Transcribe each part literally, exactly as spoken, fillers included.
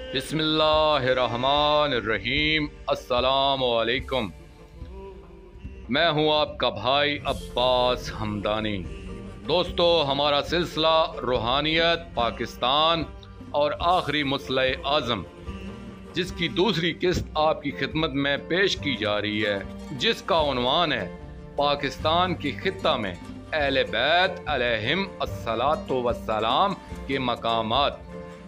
بسم اللہ الرحمن الرحیم۔ السلام علیکم، میں ہوں آپ کا بھائی عباس حمدانی۔ دوستو، ہمارا سلسلہ روحانیت پاکستان اور آخری مسئلہ اعظم، جس کی دوسری قسط آپ کی خدمت میں پیش کی جا رہی ہے، جس کا عنوان ہے پاکستان کی خطہ میں اہل بیت علیہم الصلاۃ والسلام کے مقامات۔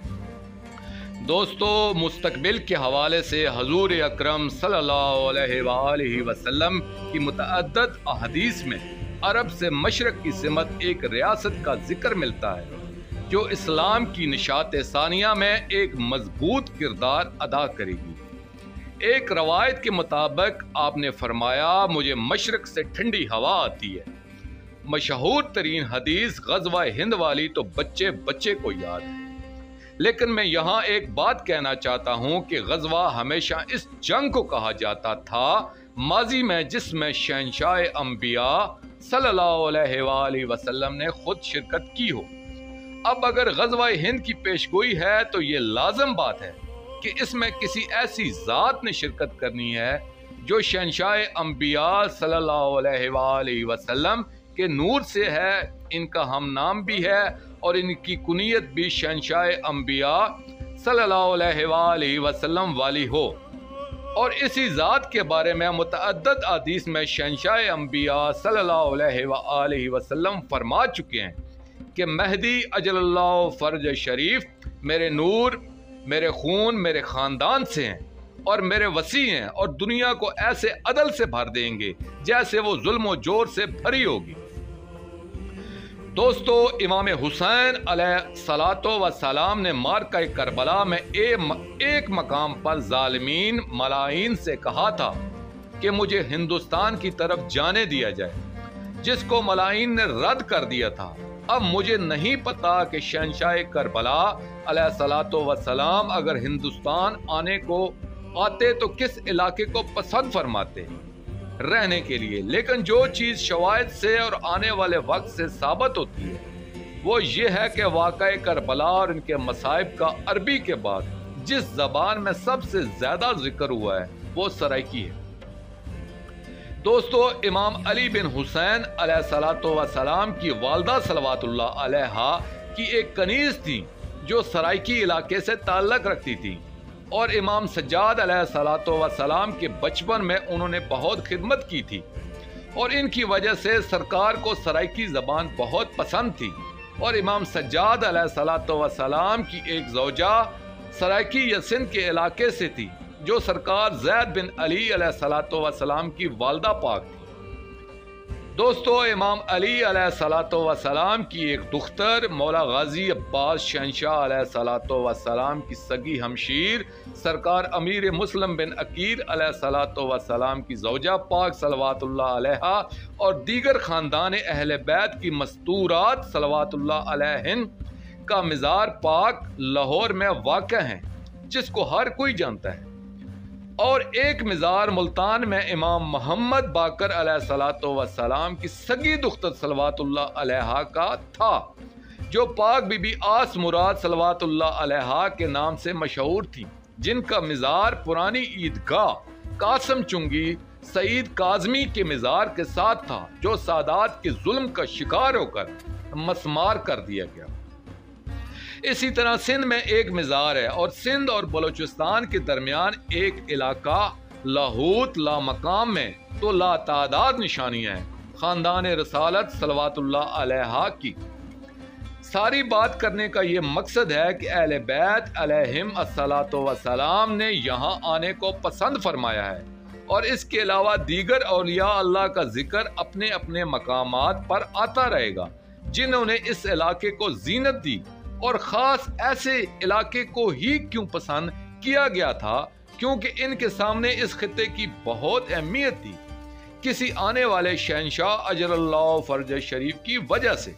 دوستو، مستقبل کے حوالے سے حضور اکرم صلی اللہ علیہ وآلہ وسلم کی متعدد احادیث میں عرب سے مشرق کی سمت ایک ریاست کا ذکر ملتا ہے جو اسلام کی نشاط ثانیہ میں ایک مضبوط کردار ادا کرے گی۔ ایک روایت کے مطابق آپ نے فرمایا، مجھے مشرق سے ٹھنڈی ہوا آتی ہے۔ مشہور ترین حدیث غزوہ ہند والی تو بچے بچے کو یاد ہے، لیکن میں یہاں ایک بات کہنا چاہتا ہوں کہ غزوہ ہمیشہ اس جنگ کو کہا جاتا تھا ماضی میں جس میں شہنشاہ انبیاء صلی اللہ علیہ وآلہ وسلم نے خود شرکت کی ہو۔ اب اگر غزوہ ہند کی پیشگوئی ہے تو یہ لازم بات ہے کہ اس میں کسی ایسی ذات نے شرکت کرنی ہے جو شہنشاہ انبیاء صلی اللہ علیہ وآلہ وسلم کے نور سے ہے، ان کا ہم نام بھی ہے اور ان کی کنیت بھی شہنشاہ انبیاء صلی اللہ علیہ وآلہ وسلم والی ہو۔ اور اسی ذات کے بارے میں متعدد حدیث میں شہنشاہ انبیاء صلی اللہ علیہ وآلہ وسلم فرما چکے ہیں کہ مہدی اجل اللہ فرج شریف میرے نور، میرے خون، میرے خاندان سے ہیں اور میرے وسیع ہیں، اور دنیا کو ایسے عدل سے بھر دیں گے جیسے وہ ظلم و جور سے بھری ہوگی۔ دوستو، امام حسین علیہ الصلاۃ والسلام نے معرکہ کربلا میں ایک مقام پر ظالمین ملائین سے کہا تھا کہ مجھے ہندوستان کی طرف جانے دیا جائے، جس کو ملائین نے رد کر دیا تھا۔ اب مجھے نہیں پتا کہ شہنشاہ کربلا علیہ الصلاۃ والسلام اگر ہندوستان آنے کو آتے تو کس علاقے کو پسند فرماتے رہنے کے لیے، لیکن جو چیز شواہد سے اور آنے والے وقت سے ثابت ہوتی ہے وہ یہ ہے کہ واقعہ کربلا اور ان کے مصائب کا عربی کے بعد جس زبان میں سب سے زیادہ ذکر ہوا ہے وہ سرائکی ہے۔ دوستو، امام علی بن حسین علیہ الصلاۃ والسلام کی والدہ صلوات اللہ علیہا کی ایک کنیز تھی جو سرائکی علاقے سے تعلق رکھتی تھی، اور امام سجاد علیہ الصلاۃ والسلام کے بچپن میں انہوں نے بہت خدمت کی تھی، اور ان کی وجہ سے سرکار کو سرائکی زبان بہت پسند تھی۔ اور امام سجاد علیہ الصلاۃ والسلام کی ایک زوجہ سرائکی یا سندھ کے علاقے سے تھی جو سرکار زید بن علی علیہ الصلاۃ والسلام کی والدہ پاک تھی۔ دوستو، امام علی علیہ الصلاۃ والسلام کی ایک دختر مولا غازی عباس شہنشاہ علیہ الصلاۃ والسلام کی سگی ہمشیر سرکار امیر مسلم بن عقیل علیہ الصلاۃ والسلام کی زوجہ پاک صلوات اللہ علیہا اور دیگر خاندان اہل بیت کی مستورات صلوات اللہ علیہن کا مزار پاک لاہور میں واقع ہے، جس کو ہر کوئی جانتا ہے، اور ایک مزار ملتان میں امام محمد باقر علیہ الصلاۃ والسلام کی سگی دختر صلوات اللہ علیہا کا تھا، جو پاک بی بی آس مراد صلوات اللہ علیہا کے نام سے مشہور تھی، جن کا مزار پرانی عیدگاہ قاسم چنگی سعید کاظمی کے مزار کے ساتھ تھا، جو سادات کے ظلم کا شکار ہو کر مسمار کر دیا گیا۔ اسی طرح سندھ میں ایک مزار ہے، اور سندھ اور بلوچستان کے درمیان ایک علاقہ لاہوت لا مقام میں تو لا تعداد نشانیاں ہیں خاندان رسالت صلوات اللہ علیہا کی۔ ساری بات کرنے کا یہ مقصد ہے کہ اہل بیت علیہم الصلاۃ والسلام نے یہاں آنے کو پسند فرمایا ہے، اور اس کے علاوہ دیگر اولیاء اللہ کا ذکر اپنے اپنے مقامات پر آتا رہے گا جنہوں نے اس علاقے کو زینت دی، اور خاص ایسے علاقے کو ہی کیوں پسند کیا گیا تھا کیونکہ ان کے سامنے اس خطے کی بہت اہمیت تھی، کسی آنے والے شہنشاہ اجل اللہ فرج شریف کی وجہ سے۔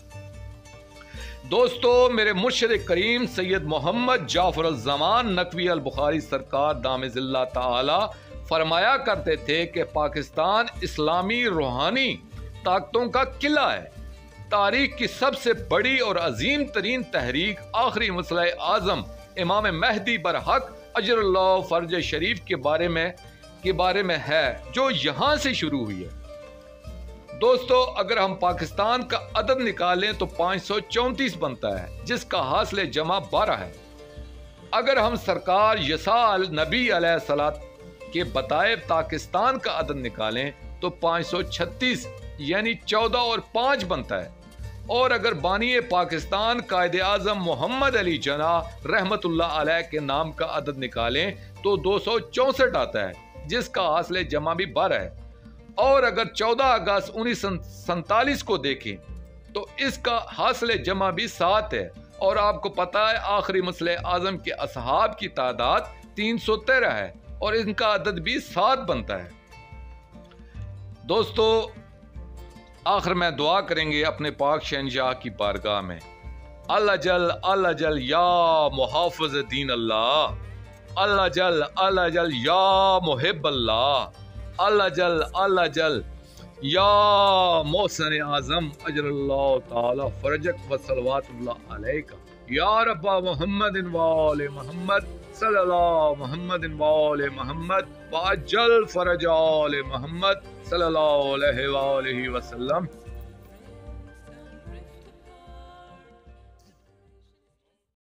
دوستو، میرے مرشد کریم سید محمد جعفر الزمان نقوی البخاری سرکار دام ذلہ تعالی فرمایا کرتے تھے کہ پاکستان اسلامی روحانی طاقتوں کا قلعہ ہے۔ تاریخ کی سب سے بڑی اور عظیم ترین تحریک آخری مسئلہ اعظم امام مہدی برحق اجر اللہ فرج شریف کے بارے میں کے بارے میں ہے جو یہاں سے شروع ہوئی ہے۔ دوستو اگر ہم پاکستان کا عدد نکالیں تو پانچ سو چونتیس بنتا ہے جس کا حاصل جمع بارہ ہے۔ اگر ہم سرکار یسال نبی علیہ السلام کے بتائے پاکستان کا عدد نکالیں تو پانچ سو چھتیس یعنی چودہ اور پانچ بنتا ہے، اور اگر بانی پاکستان قائد اعظم محمد علی جناح رحمت اللہ علیہ کے نام کا عدد نکالیں تو دو سو چونسٹھ آتا ہے جس کا حاصل جمع بھی بارہ ہے، اور اگر چودہ اگست انیس سو سینتالیس کو دیکھیں تو اس کا حاصل جمع بھی سات ہے، اور آپ کو پتا ہے آخری مسلح اعظم کے اصحاب کی تعداد تین سو تیرہ ہے اور ان کا عدد بھی سات بنتا ہے۔ دوستو آخر میں دعا کریں گے اپنے پاک شہنشاہ کی بارگاہ میں، اللہ جل اللہ جل یا محافظ دین اللہ، اللہ جل اللہ جل یا محب اللہ، اللہ جل اللہ جل یا محسن اعظم اجر اللہ تعالی فرجک و صلوات اللہ علیک یا رب محمد و آل محمد صلی اللہ محمد و آل محمد وعجل فرج آل محمد صلی اللہ علیہ وآلہ وسلم۔